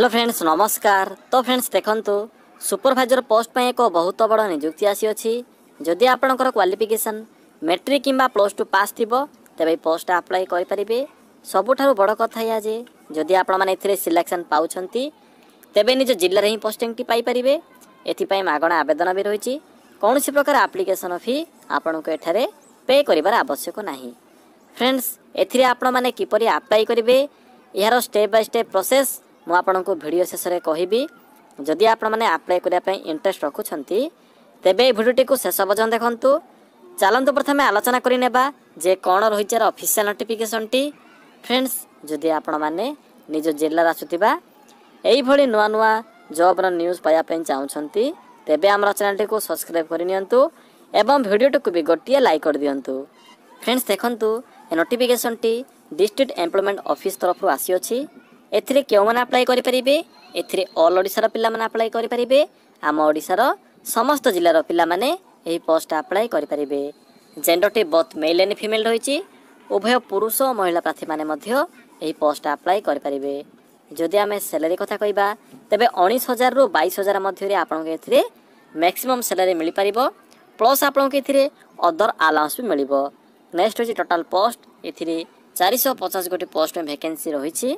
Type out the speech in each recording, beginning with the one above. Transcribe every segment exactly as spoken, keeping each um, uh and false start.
Hello friends नमस्कार। तो friends देखंतु सुपरवाइजर पोस्ट पे एक बहुत बड़ नियुक्ति आसी अछि। जदि आपनकर क्वालिफिकेशन मैट्रिक किंबा प्लस टू पास थिबो तबे पोस्ट अप्लाई करि परिबे। सबुठारु बड़ कथा या जे जदि आपण माने एथिरे सिलेक्शन पाउछंती तबे निज जिल्ला रे ही पोस्टिंग टी पाई परिबे। एथि पई मागणा आवेदन भी रहिछि। कोनोसी प्रकार एप्लिकेशन फी आपनको एठारे पे करिवार आवश्यक नाही। फ्रेंड्स एथिरे आपण माने किपरि अप्लाई करिवे यार स्टेप बाय स्टेप प्रोसेस मु आपनको वीडियो शेष रे कहिबी। जदि आपण माने अप्लाई करिया पई इंटरेस्ट रखुछंती तेबे वीडियोटी को शेष पर्यंत देखंतु। चलंतु प्रथमे आलोचना करि नेबा जे कोन रहिछ ऑफिशियल नोटिफिकेशन टी। फ्रेंड्स जदि आपण माने निज जिल्ला आसुतिबा एई भली नुआ नुआ जॉब रो न्यूज़ पाया पई चाहुछंती तेबे हमर चैनल टी को सब्सक्राइब करि नियंतु एवं वीडियो को भी गोटिए लाइक कर दियंतु। फ्रेंड्स देखंतु ए नोटिफिकेशन टी डिस्ट्रिक्ट एम्प्लॉयमेंट ऑफिस तरफ आसी अछि। एथिरे केउ माने अप्लाई करि परिबे एथिरे ऑल ओडिसा रो पिल्ला माने अप्लाई करि परिबे। आम ओडिसा रो समस्त जिल्ला रो पिल्ला माने एही पोस्ट अप्लाई करि परिबे। जेंडर टी बोथ मेल एंड फीमेल रहिछि। उभय पुरुष और महिला प्रार्थी माने मध्य एही पोस्ट अप्लाई करि परिबे। जदि आमे सैलरी कथा कहिबा तबे उन्नीस हजार रु बाईस हजार मध्य रे आपन के एथिरे मैक्सिमम सैलरी मिलि परिबो। प्लस आपन के एथिरे अदर अलाउंस भी मिलिबो। नेक्स्ट होछि टोटल पोस्ट एथिरे चार सौ पचास गोटी पोस्ट में वैकेंसी रहिछि।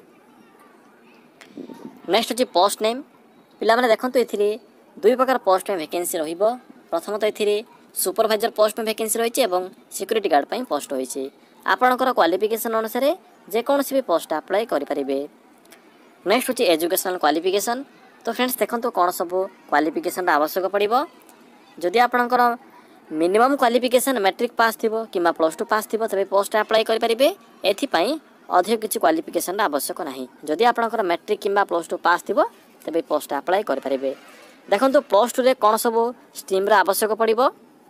नेक्स्ट होछि पोस्ट नेम। पिला माने देखंतु एथिरे दुई प्रकार पोस्ट में वैकेंसी रहिबो। प्रथम तो एथिरे सुपरवाइजर पोस्ट में वैकेंसी रहिछि एवं सिक्योरिटी गार्ड पई पोस्ट होइछि। आपनकर क्वालिफिकेशन अनुसार जे कोनोसी भी पोस्ट अप्लाई करि परिबे। नेक्स्ट होछि एजुकेशनल क्वालिफिकेशन। तो फ्रेंड्स देखंतु कोन सब क्वालिफिकेशन आवश्यक पड़िबो। जदि आपनकर मिनिमम क्वालिफिकेशन मैट्रिक पास थिबो किंबा प्लस टू पास थिबो तबे पोस्ट अप्लाई करि परिबे। एथि पई अधिक किछि क्वालिफिकेशन आवश्यक नाही। जदि आपनकर मैट्रिक किंबा प्लस टू पास थिबो तबे पोस्ट अप्लाई करि परिबे। देखंतु प्लस टू रे कोन सब स्ट्रीम रा आवश्यक पड़िबो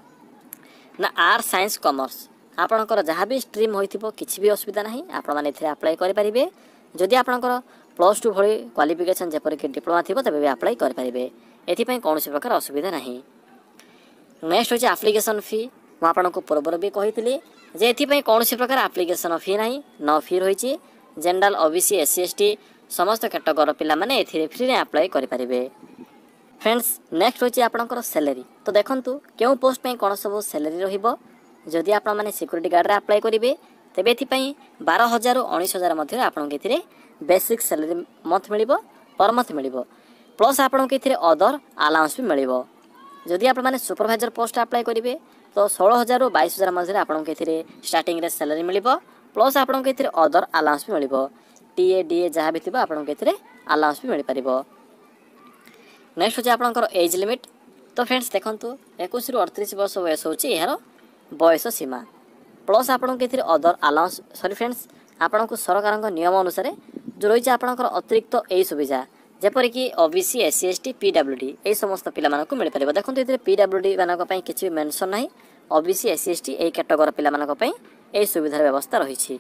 ना आर्ट्स साइंस कॉमर्स आपनकर जहाँ भी स्ट्रीम होइथिबो किछि भी असुविधा नाही। आपण माने एथिरे अप्लाई करि परिबे। जदि आपनकर प्लस टू भली क्वालिफिकेशन जेपर कि डिप्लोमा थिबो तबे भी अप्लाई करि परिबे। एथि पई कोनोसी प्रकार असुविधा नाही। नेक्स्ट होछि एप्लिकेशन फी। मु आपनको पूर्वर भी कहितली जे एथि पई कोनोसी प्रकार एप्लिकेशन फी नाही। नो फी रहिछि। जनरल ओबीसी एससी एसटी समस्त कैटेगरी पिला माने एथिरे फ्री रे अप्लाई करि परिबे। फ्रेंड्स नेक्स्ट होछि आपनकर सैलरी। तो देखंतु केउ पोस्ट पई कोन सब सैलरी रहिबो। जदि आपण माने सिक्योरिटी गार्ड रे अप्लाई करिवे तबे एथि पई बारह हजार उन्नीस हजार मध्ये आपण के एथिरे basic salary month मिलिबो per month मिलिबो। Plus आपण के एथिरे अदर अलाउंस भी मिलिबो। जदि आपण माने सुपरवाइजर पोस्ट अप्लाई करिवे तो सोलह हजार रु बाईस हजार मध्ये आपण के एथिरे स्टार्टिंग रे सैलरी मिलिबो। प्लस आपण के एथिरे अदर अलाउंस भी मिलिबो। टीए डीए जहाँ भी थिबो आपण के एथिरे अलाउंस भी मिलि परिबो। नेक्स्ट होछि आपनकर एज लिमिट। तो फ्रेंड्स देखंतु इक्कीस रु अड़तीस वर्ष वयस होछि यार बयस सीमा। प्लस आपण के एथिरे अदर अलाउंस सॉरी फ्रेंड्स आपण को सरकारक नियम अनुसार जो रहिछि आपनकर अतिरिक्त एई सुविधा जेपर कि ओबीसी एससी एसटी पीडब्ल्यूडी ए समस्त पिला मानक मिलि परिबो। देखंतु एथिरे पीडब्ल्यूडी मानक पई किछि मेंशन नाही। ओबीसी एससी एसटी ए कैटेगरी पिला मानक पई ए सुविधार व्यवस्था रहिछि।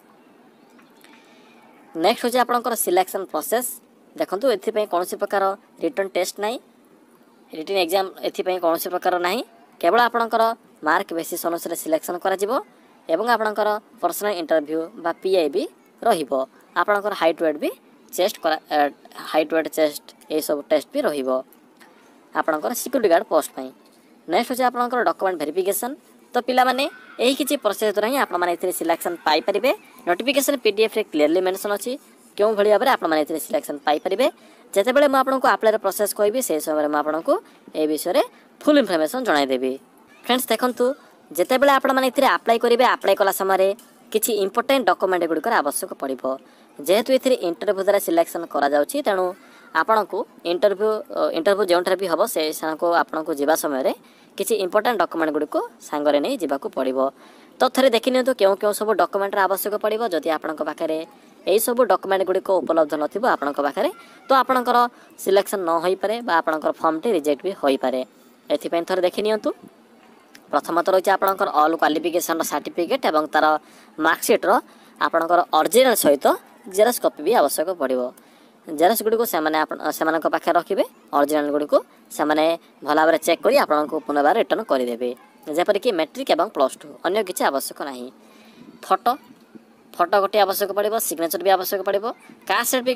नेक्स्ट होछि आपनकर सिलेक्शन प्रोसेस। देखंतु एथि पई कोनोसी प्रकार रिटन टेस्ट नाही। रिटन एग्जाम एथि पई कोनोसी प्रकार नाही। केवल आपनकर मार्क बेसिस अनुसार सिलेक्शन करा जिवो एवं आपनकर पर्सनल इंटरव्यू बा पीआई भी रहिबो। आपनकर हाइट वेट भी चेस्ट करा हाइट वेट चेस्ट ए सब टेस्ट भी रहिबो आपनकर सिक्योरिटी गार्ड पोस्ट पई। नेक्स्ट होछि आपनकर डॉक्यूमेंट वेरिफिकेशन। तो पिला माने एही किछि प्रोसेस द्वारा ही आपण माने एथिरे सिलेक्शन पाई परिबे। नोटिफिकेशन पीडीएफ रे क्लियरली मेंशन अछि केउ भली भाबरे आपण माने एथिरे सिलेक्शन पाई परिबे। जेते बेले म आपनको अप्लाई रे प्रोसेस कहबी से समय म आपनको ए विषय रे फुल इन्फॉर्मेशन जणाई देबी। फ्रेंड्स देखंतु जेते बेले आपण माने एथिरे अप्लाई करिवे अप्लाई कला समय रे किछि इंपोर्टेंट डॉक्यूमेंट गुडी कर आवश्यक पड़िबो। जेहेतु एथिरे इंटरव्यू द्वारा सिलेक्शन करा जाउछि तेनु आपनको इंटरव्यू इंटरव्यू जेउंठार भी हबो से सानको आपनको जिबा समय रे किछि इंपोर्टेंट डॉक्यूमेंट गुडी को सांगरे नै जिबाकू पड़िबो। तो थरे देखि नियंतु केउ केउ सब डॉक्यूमेंट रा आवश्यक पड़िबो। जदि आपनको पाखरे एई सब डॉक्यूमेंट गुडी को उपलब्ध नथिबो आपनको पाखरे तो आपनकर सिलेक्शन न होई पारे बा आपनकर फॉर्म टी रिजेक्ट भी होई पारे। एथि पई थरे देखि नियंतु प्रथमत रहिछि आपनकर ऑल क्वालिफिकेशन सर्टिफिकेट एवं तार मार्कशीट रो आपनकर ओरिजिनल सहित जेरॉक्स कॉपी भी आवश्यक पड़िबो। जेरॉक्स गुडी को सेमाने आपन सेमानक पाखे रखिबे। ओरिजिनल गुडी को सेमाने भला भाबरे चेक करी आपनको पुनर्बार रिटर्न करि देबे। जेपर कि मैट्रिक एवं प्लस टू अन्य किछि आवश्यक नाही। फोटो फोटो गोटे आवश्यक पड़िबो। सिग्नेचर भी आवश्यक पड़िबो। कास्ट सर्टिफिकेट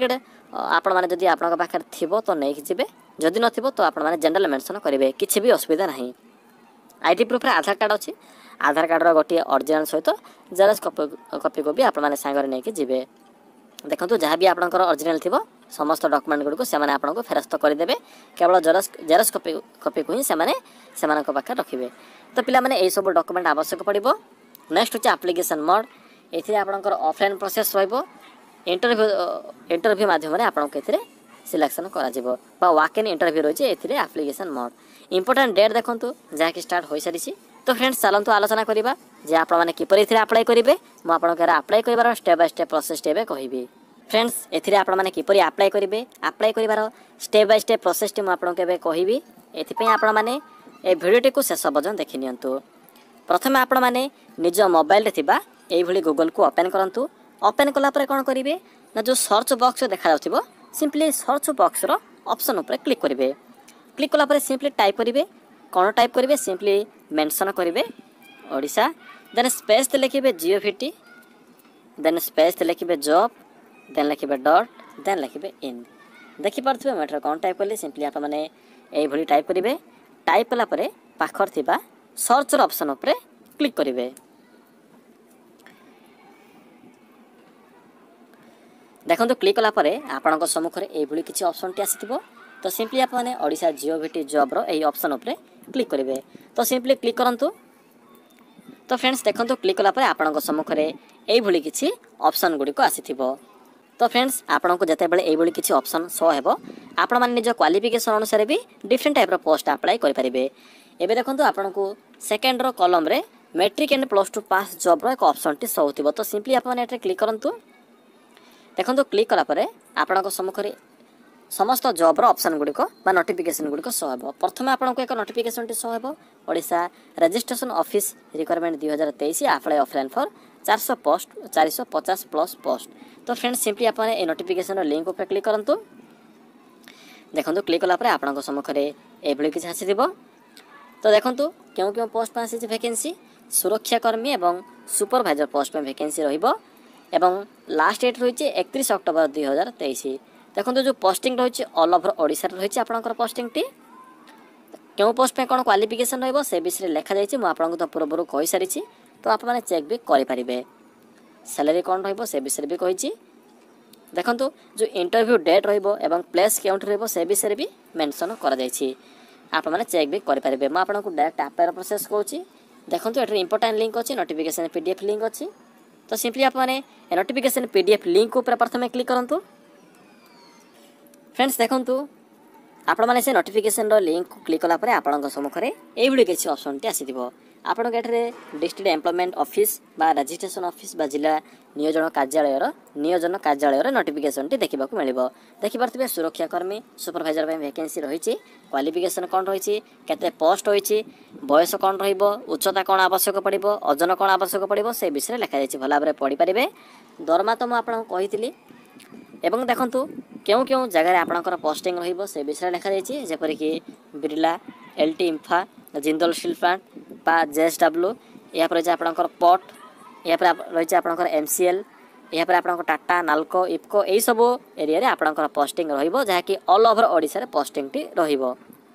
आपण मैंने जदि आपण पाखे थी तो नहीं जी जदि न तो आपण मैंने जनरल मेंशन करेंगे किसी भी असुविधा नहीं। आईडी प्रूफ आधार कार्ड अच्छी आधार कार्डर गोटे ओरिजिनल सहित जेरक्स कॉपी को भी आपण मैंने सांगरे नहीं जी। देखो जहाँ भी आपंकर ओरिजिनल थी समस्त डॉक्यूमेंट गुड़िक से आपको फेरस्त करदे केवल जेरक्स जेरक्स कॉपी कॉपी को ही से पाखे रखिए। तो पिला माने यही सब डॉक्यूमेंट आवश्यक पड़ो। नेक्स्ट होची एप्लिकेशन मोड एथिरे आपनकर ऑफलाइन प्रोसेस रहइबो इंटरव्यू इंटरव्यू माध्यम रे आपनको एथिरे सिलेक्शन करा जिवो बा वॉक इन इंटरव्यू रहिছে एथिरे एप्लिकेशन मोड। इंपोर्टेंट डेट देखंतु जा कि स्टार्ट होई सारिछि। तो फ्रेंड्स चलंतु आलोचना करिबा जे आपण माने किपरि एथिरे अप्लाई करिवे मु आपनको एरा अप्लाई करिवार स्टेप बाय स्टेप प्रोसेस टेबे कहिबी। फ्रेंड्स एथिरे आपण माने किपरि अप्लाई करिवे अप्लाई करिवार स्टेप बाय स्टेप प्रोसेस टे मु आपनको एबे कहिबी। एथि पई आपण माने ए भिडियोटी को शेष पर्यंत देखि नियंतु। प्रथम आपण माने निज मोबाइल रे थिबा एई भली गूगल को ओपन करंतु। ओपन कला परे कोन करिवे ना जो सर्च बॉक्स देखा जाउथिबो सिंपली सर्च बॉक्स रो ऑप्शन ऊपर क्लिक करिवे। क्लिक कला परे सिंपली टाइप करिवे कोन टाइप करिवे सिंपली मेंशन करिवे ओडिशा देन स्पेस ते लिखिबे जियोफिटी देन स्पेस ते लिखिबे जॉब देन लिखिबे डॉट देन लिखिबे इन। देखि परथबे मैटर कोन टाइप करले सिंपली आपण माने एई भली टाइप करिवे। टाइप कला परे पाखर थिबा सर्च रो ऑप्शन ऊपर क्लिक करिवे। देखो क्लिक कला परे आपनक सम्मुख रे एई भली किछि ऑप्शन टी आसीथिबो। तो सिंपली आप माने ओडिशा जियोफिटी जॉब रो एई ऑप्शन ऊपर क्लिक करिवे। तो सिंपली क्लिक करंतु। तो फ्रेंड्स देखंतु क्लिक कला परे आपनक सम्मुख रे एई भली किछि ऑप्शन गुडी को आसीथिबो। तो फ्रेंड्स आपनक जते बेले एई भली किछि ऑप्शन शो हेबो आपण माने निज क्वालिफिकेशन अनुसार भी डिफरेंट टाइप रो पोस्ट अप्लाई करि परिबे। एबे देखंतु आपनक सेकंड रो कॉलम रे matric and plus two pass job रो एक ऑप्शन टी शो होतिबो। तो सिंपली आप माने एटे क्लिक करंतु। देखो क्लिक कला परे आपनक सम्मुख रे समस्त जॉब रो ऑप्शन गुडी को बा नोटिफिकेशन गुडी को शो हेबो। प्रथम आपनक एक नोटिफिकेशन टी शो हेबो ओडिशा रजिस्ट्रेशन ऑफिस रिक्वायरमेंट दो हज़ार तेईस अप्लाई ऑफलाइन फॉर चार सौ पोस्ट चार सौ पचास प्लस पोस्ट। तो फ्रेंड्स सिंपली आपने ए नोटिफिकेशन लिंक ऊपर क्लिक करंतु। देखंतु क्लिक कला परे आपनक सम्मुख रे ए भली किछ आसीथिबो। तो देखंतु केउ केउ पोस्ट पर आसी वैकेंसी सुरक्षा कर्मी एवं सुपरवाइजर पोस्ट पर वैकेंसी रहिबो एवं लास्ट डेट रही है इकतीस अक्टोबर दुई हजार तेईस। देखो जो पोस्टिंग रही है ऑल ओवर ओडिशा रही है आपंकर पोस्टिंग टी क्यों पोस्ट पे कौन क्वालिफिकेशन रहिबो से विषय लिखा जाइए मुझे तो पूर्व कही सारी। तो आप चेक भी करेंगे सैलरी कौन रहिबो से विषय भी कही। देखो जो इंटरव्यू डेट रहिबो एवं प्लेस केउंट रहिबो से विषय भी मेंशन करा जाइछि आप माने चेक भी करेंगे। मुझे आपको डायरेक्ट अप्लाई प्रोसेस कहूँ। देखो ये इंपोर्टेंट लिंक अच्छी नोटिफिकेशन पीडीएफ लिंक अच्छी। तो सिंपली आप माने नोटिफिकेशन पीडीएफ लिंक ऊपर प्रथम क्लिक करंतु। फ्रेंड्स देखंतु आपण माने से नोटिफिकेशन रो लिंक को क्लिक कला परे आपनक सम्मुख रे एई भली किछि ऑप्शन टी आसीथिबो। आपण एठरे डिस्ट्रिक्ट एम्प्लॉयमेंट ऑफिस बा रजिस्ट्रेशन ऑफिस बा जिला नियोजन कार्यालय रो नियोजन कार्यालय रो नोटिफिकेशन टी देखिबा को मिलिबो। देखि परथिबे सुरक्षा कर्मी सुपरवाइजर पे वैकेंसी रहिछि क्वालिफिकेशन कोन रहिछि केते पोस्ट होइछि बयस कोन रहिबो उच्चता कोन आवश्यक पड़िबो ओजन कोन आवश्यक पड़िबो से विषय लिखा जाइछि भला भाबरे पढि परिबे। दरमा तो म आपन कहितली एवं देखंतु केउ केउ जगह रे आपनकर पोस्टिंग रहिबो से विषय लिखा जाइछि जेपरि कि बिरला एलटी इंफा जिंदल स्टील प्लांट बा जेएसडब्ल्यू या पर जे आपनकर पोर्ट या पर रहिछि आपनकर एमसीएल या पर आपनकर टाटा नाल्को इफको एई सब एरिया रे आपनकर पोस्टिंग रहिबो जहा कि ऑल ओवर ओडिसा रे पोस्टिंग टी रहिबो।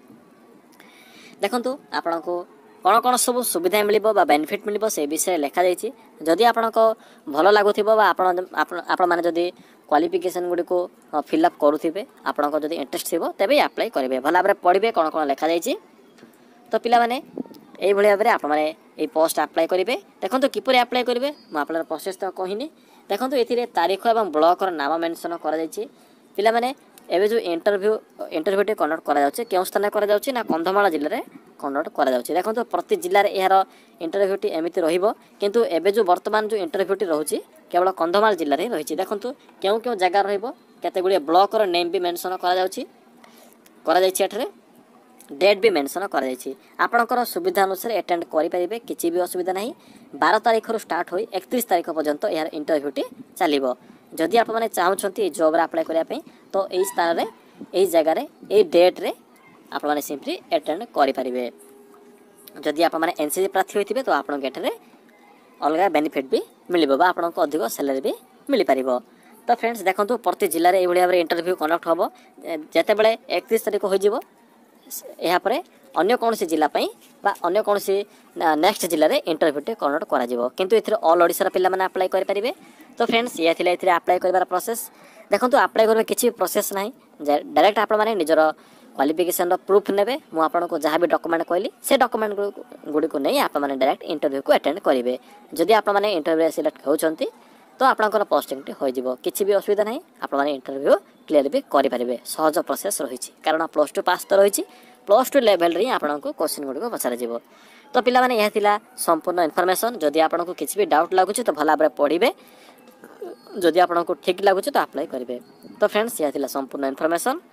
देखंतु आपनको कौन कौन सब सुविधा मिलिबो बा बेनिफिट मिलिबो से विषय लिखा जाइछि। जदि आपनको भलो लागुथिबो बा आपण आपण माने जदि क्वालिफिकेशन गुडी को फिलअप करूथिबे आपनको जदि इंटरेस्ट थिबो तबे अप्लाई करिवे भला भाबरे पढिबे कौन कौन लिखा जाइछि। तो पिला माने एई भली भाबरे आपण माने एई पोस्ट अप्लाई करिवे। देखंतु किपरि अप्लाई करिवे म आपनर प्रोसेस तो कहिनी। देखंतु एथिरे तारीख एवं ब्लॉक रो नाम मेंशन करा जाइछि। पिला माने एबे जो इंटरव्यू इंटरव्यू टे कंडक्ट करा जाउछि केउ स्थान करा जाउछि ना कंधमाल जिल्ला रे कंडक्ट करा जाउछि। देखंतु प्रति जिल्ला रे एहार इंटरव्यू टी एमिति रहिबो किंतु एबे जो वर्तमान जो इंटरव्यू टी रहउछि केवल कंधमाल जिल्ला रे रहिछि। देखंतु केउ केउ जगह रहिबो केते गुडी ब्लॉक रो नेम भी मेंशन करा जाउछि करा जाइछि एठरे डेट भी मेंशन करा जाइछि। आपनकर सुविधा अनुसार अटेंड करि परिबे किछि भी असुविधा नाही। बारह तारिख रो स्टार्ट होई इकतीस तारिख पर्यंत एहार इंटरव्यू टी चलिबो। जदि आप माने चाहउछंती जॉब रे अप्लाई करिया पई तो एई स्थान रे एई जगह रे एई डेट रे आप माने सिंपली अटेंड करि परिबे। जदि आप माने एनसीसी प्रार्थी होइथिबे तो आपन गेट रे अलगा बेनिफिट भी मिलिबो बा आपन को अधिक सैलरी भी मिलि परिबो। तो फ्रेंड्स देखो प्रति जिले में भाव इंटरव्यू कंडक्ट हम जिते बड़े एकतीस तारीख हो यापर अन्य कौन जिला अन्य कौन नेक्स्ट जिले में इंटरव्यूटे कंडक्ट करूँ ए ऑल ओडिशा पिला माने अप्लाई करेंगे। तो फ्रेंड्स ये अप्लाई कर प्रोसेस देखो अप्लाई करेंगे किसी प्रोसेस ना डायरेक्ट आप निजर क्वालिफिकेशन प्रूफ ने मुझे जहाँ भी डॉक्यूमेंट कहली से डॉक्यूमेंट गुड़ी नहीं आप डायरेक्ट इंटरव्यू को अटेंड करेंगे। जदि आप इंटरव्यू सिलेक्ट होती तो आपंकर पोस्टिंग हो किसी भी असुविधा ना आप इंटरव्यू क्लीयर भी करेंगे। सहज प्रोसेस रही कारण प्लस टू पास तो रही प्लस टू लेवल रे आपको क्वेश्चन गुड़ी पचार। तो पिला माने यह थिला संपूर्ण इनफॉरमेशन। जदि आपको किसी भी डाउट लगुच तो भल भाव पढ़े जदि आपको ठीक लगुच तो अप्लाई करेंगे। तो फ्रेंड्स यह थिला संपूर्ण इनफॉरमेशन।